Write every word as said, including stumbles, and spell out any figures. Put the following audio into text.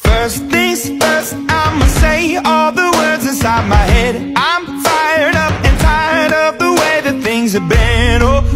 First things first, I'ma say all the words inside my head. I'm fired up and tired of the way that things have been. Oh,